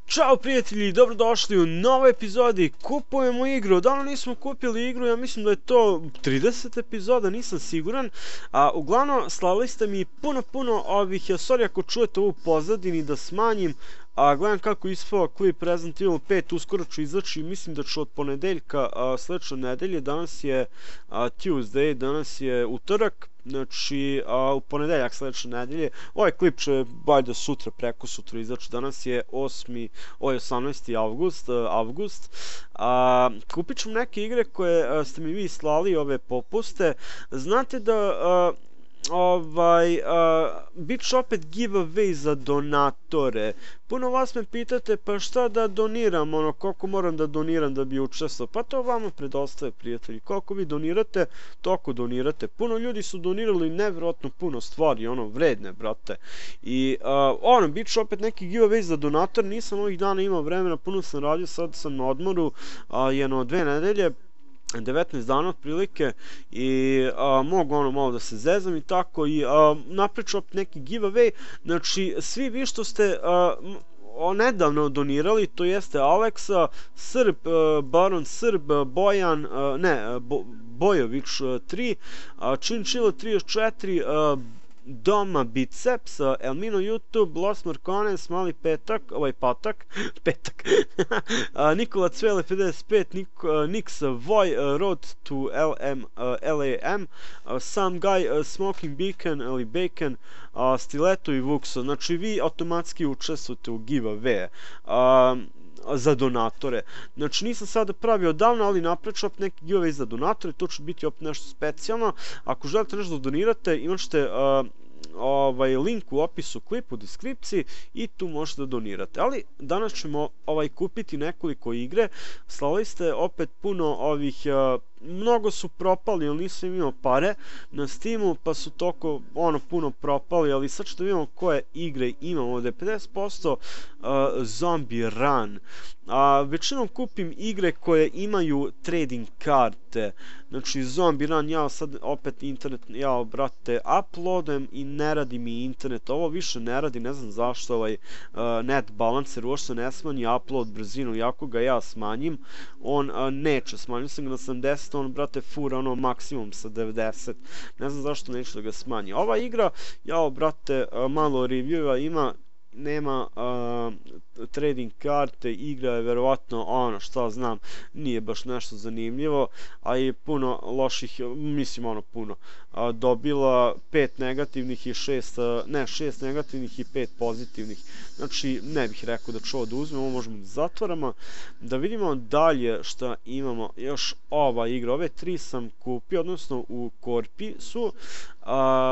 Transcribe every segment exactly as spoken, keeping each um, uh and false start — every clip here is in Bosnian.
Ćao prijatelji, dobrodošli u novoj epizodi. Kupujemo igru. Davno nismo kupili igru, ja mislim da je to trideset epizoda, nisam siguran. A, uglavnom, slali ste mi puno, puno ovih, sorry ako čujete ovu pozadini da smanjim. A, gledam kako ispao klip Resident Evil pet, uskoro ću izaći, mislim da ću od ponedeljka a, sljedeće nedelje. Danas je a, Tuesday, danas je utorak. Znači, a, u ponedeljak sljedeće nedelje. Ovaj klip će valjda sutra, preko sutra izaći. Danas je osmi, ovo je osamnaesti avgust, avgust. A, kupit ću neke igre koje a, ste mi vi slali, ove popuste. Znate da a, ovaj, a, bit će opet giveaway za donatore. Puno vas me pitate, pa šta da doniram, ono, koliko moram da doniram da bi učestvovao. Pa to vama predostaje, prijatelji. Koliko vi donirate, toliko donirate. Puno ljudi su donirali nevjerojatno puno stvari, ono, vredne, brate. I, uh, ono, bit će opet neki giveaway za donator. Nisam ovih dana imao vremena, puno sam radio, sad sam na odmoru, uh, jedno dve nedelje. devetnaest dana otprilike i a, mogu ono malo da se zezam i tako i napriču opet neki giveaway. Znači svi vi što ste a, o, nedavno donirali, to jeste Aleksa, Srb, a, Baron Srb, Bojan, a, ne, Bo, Bojović tri, Činčilo trideset četiri, a, Doma Biceps, Elmino YouTube, Los Marcones, Mali Petak, ovaj Patak, Petak, Nikola Cvele pedeset pet, Nik, Nix Voj, Road to L M, L A M, Sam Guy, Smoking Beacon ili Bacon, Stiletto i Vuxo. Znači vi automatski učestvujete u giveaway za donatore. Znači nisam sada pravio davno, ali napreću opet neki giveaway za donatore, to će biti opet nešto specijalno. Ako želite nešto da donirate, imat ćete uh, ovaj link u opisu klipu, u deskripciji i tu možete da donirate. Ali danas ćemo ovaj kupiti nekoliko igre. Slali ste opet puno ovih, uh, mnogo su propali, ali nisam imao pare na Steamu, pa su toko ono puno propali, ali sad ćete vidimo koje igre imamo. Ovdje pedeset posto uh, Zombie Run. A većinom kupim igre koje imaju trading karte. Znači Zombie Run, ja sad opet internet, ja brate, uploadem i ne radi mi internet. Ovo više ne radi, ne znam zašto ovaj uh, net balancer uopšte ne smanji upload brzinu, jako ga ja smanjim, on uh, neće, smanjim sam ga na sedamdeset, on brate fura ono maksimum sa devedeset, ne znam zašto neće da ga smanji. Ova igra, ja brate, uh, malo reviewa ima, nema uh, trading karte, igra je verovatno ono šta znam, nije baš nešto zanimljivo, a i puno loših, mislim ono puno, uh, dobila pet negativnih i šest, uh, ne šest negativnih i pet pozitivnih. Znači ne bih rekao da ću ovo da uzmem, ovo možemo da zatvaramo, da vidimo dalje šta imamo. Još ova igra, ove tri sam kupio, odnosno u korpi su uh,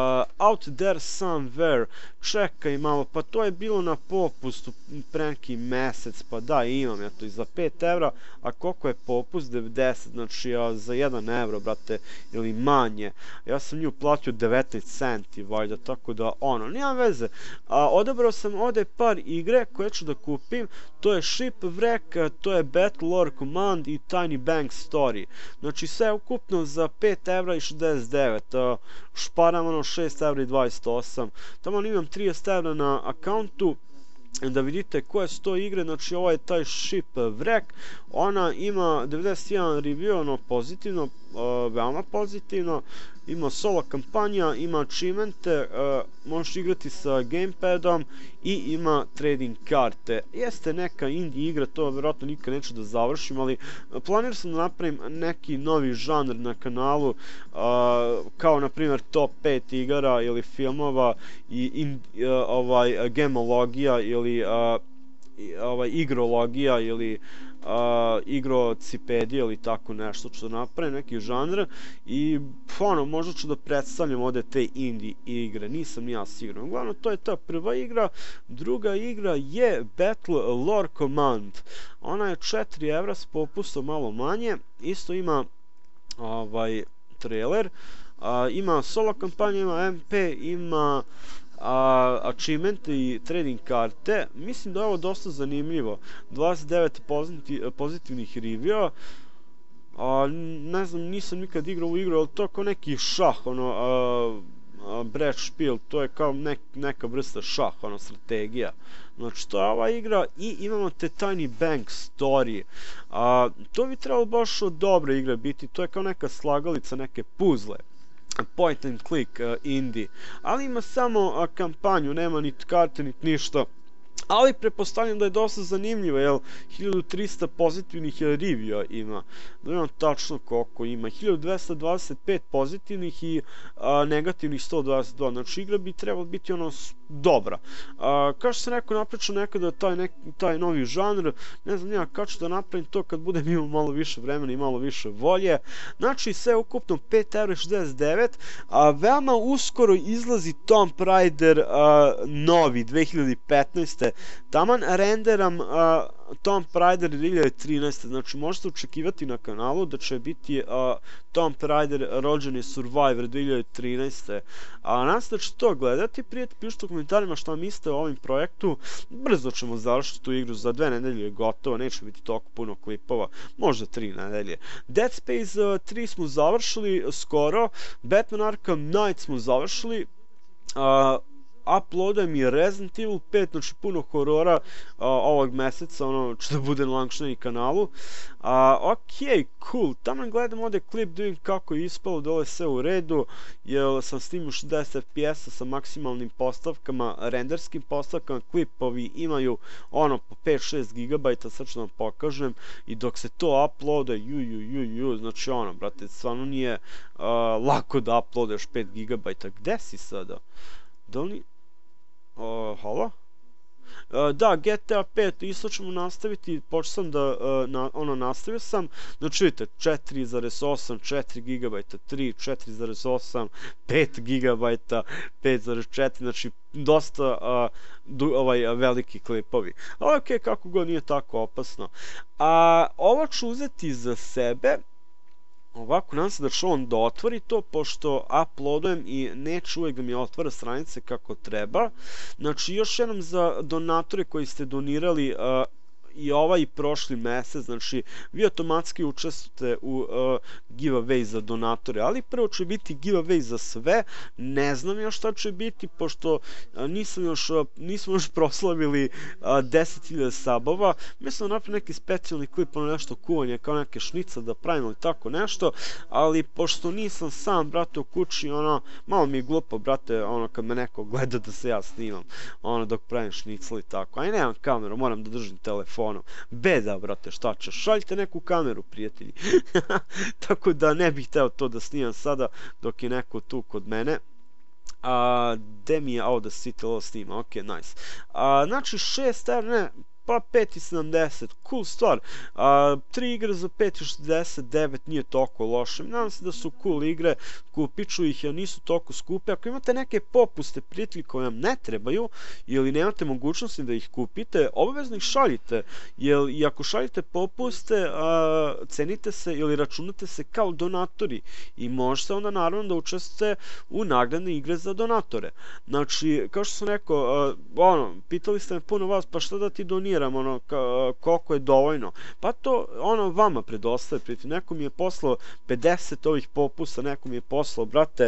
Out There Somewhere. Čekaj malo, pa to je bilo na popustu pre neki mesec, pa da, imam ja to i za pet evra, a koliko je popust? devedeset, znači a, za jedan evro, brate, ili manje. Ja sam nju platio devetnaest centi, valjda, tako da, ono, nijam veze. A, odabrao sam ovdje par igre koje ću da kupim, to je Shipwreck, to je Battle Lore Command i Tiny Bank Story. Znači sve ukupno za pet evra i šezdeset devet, a, šparam ono šest evra i dvadeset osam, tamo imam trideset evra na akauntu. Da vidite koje su to igre, znači ovo je taj Shipwreck, ona ima devedeset jedan review, ono pozitivno, uh, veoma pozitivno, ima solo kampanja, ima achievemente, uh, možeš igrati sa gamepadom i ima trading karte. Jeste neka indie igra, to vjerojatno nikad neću da završim, ali planirao sam da napravim neki novi žanr na kanalu, uh, kao na primjer top pet igara ili filmova i in, uh, ovaj gemologija ili uh, ovaj igrologija ili uh, igrocipedija ili tako nešto, ću da napravim neki žanr i ono, možda ću da predstavljam ovdje te indie igre, nisam ja siguran. Uglavnom, to je ta prva igra. Druga igra je Battle Lore Command, ona je četiri evra s popustom malo manje, isto ima ovaj trailer, uh, ima solo kampanja, ima M P, ima a, achievement i trading karte. Mislim da je ovo dosta zanimljivo, dvadeset devet pozitivnih reviewa. A, ne znam, nisam nikad igrao u igru, ali to kao neki šah, ono, a, Brettspiel, to je kao nek, neka vrsta šah, ono, strategija. Znači to je ova igra i imamo te Tiny Bank Story. A, to bi trebalo baš od dobre igre biti, to je kao neka slagalica, neke puzle. Point and click uh, indie, ali ima samo uh, kampanju, nema niti karte, niti ništa. Ali pretpostavljam da je dosta zanimljivo, jel, hiljadu trista pozitivnih reviewa ima, da imam tačno koliko ima, hiljadu dvesta dvadeset pet pozitivnih i a, negativnih sto dvadeset dva, znači igra bi trebala biti ono dobra. A, kao što sam rekao, napričao nekada taj, nek, taj novi žanr, ne znam nijak kad ću da napravim to kad budem imao malo više vremena i malo više volje. Znači sve ukupno pet eura šezdeset devet, a veoma uskoro izlazi Tomb Raider a, novi, dve hiljade petnaeste. Taman renderam uh, Tomb Raider dve hiljade trinaeste. Znači možete očekivati na kanalu da će biti uh, Tomb Raider rođeni Survivor dve hiljade trinaeste. A nas da ćete to gledati, prijatelji, pišite u komentarima šta mislite o ovim projektu. Brzo ćemo završiti tu igru, za dve nedelje je gotovo, neće biti toliko puno klipova, možda tri nedelje. Dead Space uh, tri smo završili skoro, Batman Arkham Knight smo završili, uh, uploadujem i Resident Evil pet, znači puno horora a, ovog meseca, ono će da bude na Langšani kanalu. A, ok, cool, tamo gledam ovdje klip, da vidim kako je ispalo, dole sve u redu, jer sam snimio šezdeset F P S-a sa maksimalnim postavkama, renderskim postavkama, klipovi imaju ono po pet šest gigabajta, sad ću vam pokažem, i dok se to uploada, ju, ju, ju, ju, znači ono, brate, stvarno nije a, lako da uploadaš pet gigabajta, gde si sada? Da li... Uh, halo? Uh, da, G T A pet isto ćemo nastaviti, počeo sam da, uh, na, ono, nastavio sam, znači vidite, četiri zarez osam, četiri gigabajta, tri, četiri zarez osam, pet gigabajta, pet zarez četiri, znači dosta uh, du, ovaj, veliki klipovi. Ali ok, kako god, nije tako opasno. A ovo ću uzeti za sebe. Ovako, nadam se da ću on da otvori to, pošto uploadujem i neću uvijek da mi otvara stranice kako treba. Znači, još jednom za donatore koji ste donirali uh, i ovaj i prošli mesec, znači vi automatski učestvujete u uh, giveaway za donatore, ali prvo će biti giveaway za sve, ne znam još šta će biti, pošto uh, nisam još, uh, nismo još proslavili uh, deset hiljada sabova, mislim da napravim neki specijalni klip, ono nešto kuvanje, kao neke šnice da pravimo ili tako nešto, ali pošto nisam sam, brate, u kući, ono, malo mi je glupo, brate, ono, kad me neko gleda da se ja snimam, ono, dok pravim šnicl i tako, aj nemam kameru, moram da držim telefon. Beda, brate, šta će, šaljite neku kameru, prijatelji. Tako da ne bih hteo to da snimam sada dok je neko tu kod mene. A, gde mi je Audacity ovo snima, ok, nice. A, znači šest evra, ne, pa pet sedamdeset, cool stvar. A, tri igre za pet šezdeset devet nije toliko loše. Nadam se da su cool igre, kupit ću ih, jer nisu toliko skupe. Ako imate neke popuste, prijatelji, koje vam ne trebaju, ili nemate mogućnosti da ih kupite, obavezno ih šaljite. Jer i ako šaljite popuste, a, cenite se ili računate se kao donatori. I možete onda naravno da učestvujete u nagradne igre za donatore. Znači, kao što sam rekao, a, ono, pitali ste me puno vas, pa šta da ti donirate? Ono, koliko je dovoljno, pa to ono vama predostaje, prijatelj. Neko mi je poslao pedeset ovih popusta, neko mi je poslao, brate,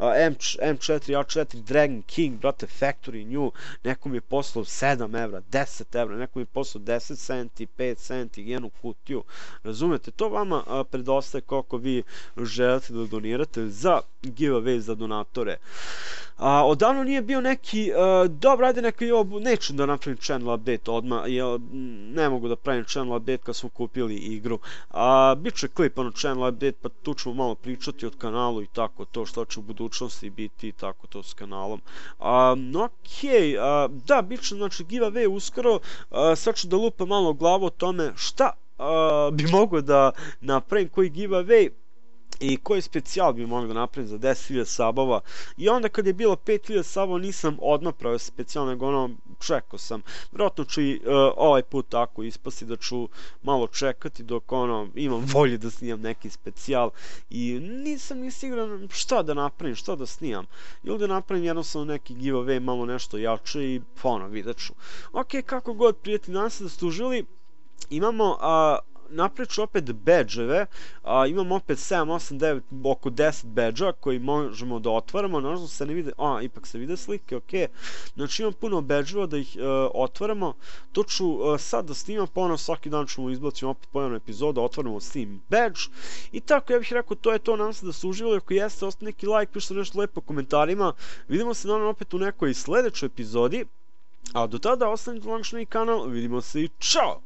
M četiri A četiri Dragon King, brate, Factory New, neko mi je poslao sedam evra, deset evra, neko mi je poslao deset centi, pet centi, jednu kutiju, razumete, to vama predostaje koliko vi želite da donirate za giveaway za donatore. A, odavno nije bio neki, uh, dobro, ajde neki, obu, neću da napravim channel update odmah, jer ne mogu da pravim channel update kad smo kupili igru. A, biće klip, ono, channel update, pa tu ćemo malo pričati od kanalu i tako to, što će u budućnosti biti i tako to s kanalom. A, ok, a, da, biće, znači, giveaway uskoro, a, sad ću da lupam malo glavu o tome šta a, bi mogo da napravim, koji giveaway, i koji specijal bi mogli da napravim za deset hiljada sabova. I onda kad je bilo pet hiljada sabova nisam odmah pravio specijal, nego ono, čekao sam. Vjerojatno ću i uh, ovaj put tako ispasti da ću malo čekati dok ono, imam volje da snimam neki specijal. I nisam ni siguran šta da napravim, šta da snimam. Ili da napravim jednostavno neki giveaway, malo nešto jače i ono, vidjet ću. Ok, kako god, prijatelji, nadam se da ste užili. Imamo... Uh, napravit ću opet badge-eve, imam opet sedam, osam, devet, oko deset badge-a koji možemo da otvaramo, naravno se ne vide, a, ipak se vide slike, ok, znači imam puno badge-eva da ih uh, otvaramo, to ću uh, sad da snimam, pa ono svaki dan ćemo izbaciti opet po jednu epizodu, otvaramo Steam badge, i tako ja bih rekao, to je to, nadam se da ste uživali, ako jeste, ostavite neki like, pišite nešto lepo u komentarima, vidimo se naravno opet u nekoj sledećoj epizodi, a do tada ostanite na kanal, vidimo se i čao!